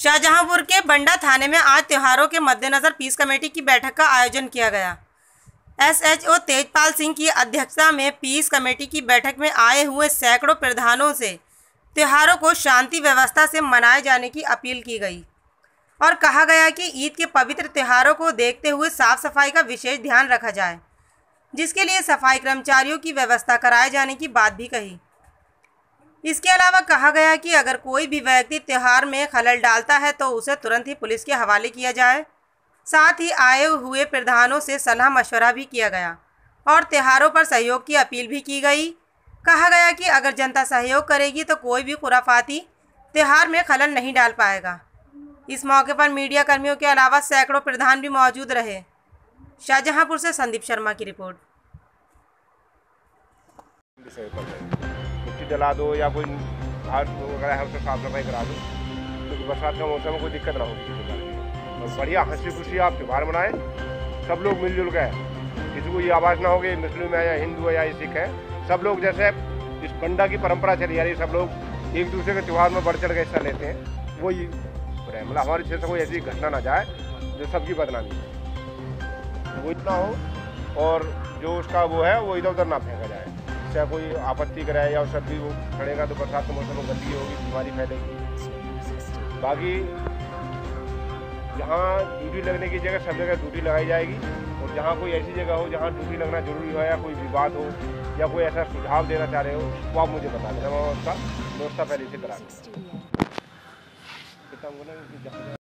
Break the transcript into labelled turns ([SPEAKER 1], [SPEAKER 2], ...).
[SPEAKER 1] शाहजहांपुर के बंडा थाने में आज त्योहारों के मद्देनजर पीस कमेटी की बैठक का आयोजन किया गया। एसएचओ तेजपाल सिंह की अध्यक्षता में पीस कमेटी की बैठक में आए हुए सैकड़ों प्रधानों से त्योहारों को शांति व्यवस्था से मनाए जाने की अपील की गई और कहा गया कि ईद के पवित्र त्योहारों को देखते हुए साफ सफाई का विशेष ध्यान रखा जाए, जिसके लिए सफाई कर्मचारियों की व्यवस्था कराए जाने की बात भी कही। इसके अलावा कहा गया कि अगर कोई भी व्यक्ति त्यौहार में खलल डालता है तो उसे तुरंत ही पुलिस के हवाले किया जाए। साथ ही आए हुए प्रधानों से सलाह मशवरा भी किया गया और त्योहारों पर सहयोग की अपील भी की गई। कहा गया कि अगर जनता सहयोग करेगी तो कोई भी खुराफाती त्यौहार में खलल नहीं डाल पाएगा। इस मौके पर मीडिया कर्मियों के अलावा सैकड़ों प्रधान भी मौजूद रहे। शाहजहांपुर से संदीप शर्मा की रिपोर्ट।
[SPEAKER 2] मिट्टी जला दो या कोई घास वगैरह है उससे साफ सफाई करा दो, क्योंकि बरसात का मौसम में कोई दिक्कत ना होगी। और बढ़िया हंसी खुशी आप त्यौहार मनाएं, सब लोग मिलजुल गए, किसी को ये आवाज़ ना होगी मुस्लिम है या हिंदू है या सिख है। सब लोग जैसे इस बंडा की परंपरा चली आ रही है, सब लोग एक दूसरे के त्यौहार में बढ़ चढ़ के हिस्सा लेते हैं। वही मतलब हमारे क्षेत्र में कोई ऐसी घटना ना जाए जो सबकी बदनामी है, वो इतना हो और जो उसका वो है वो इधर उधर ना फेंका जाए, चाहे कोई आपत्ति कराए या सब भी वो खड़ेगा तो बरसात के मौसम में गंदगी होगी, बीमारी फैलेगी। बाकी जहाँ ड्यूटी लगने की जगह सब जगह ड्यूटी लगाई जाएगी और जहाँ कोई ऐसी जगह हो जहाँ ड्यूटी लगना जरूरी हो या कोई विवाद हो या कोई ऐसा सुझाव देना चाह रहे हो वो आप मुझे बता देना, मैं उसका व्यवस्था पहले से करा दूँगा।